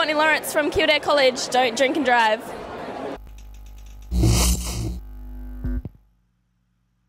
Courtney Lawrence from Kildare College. Don't drink and drive.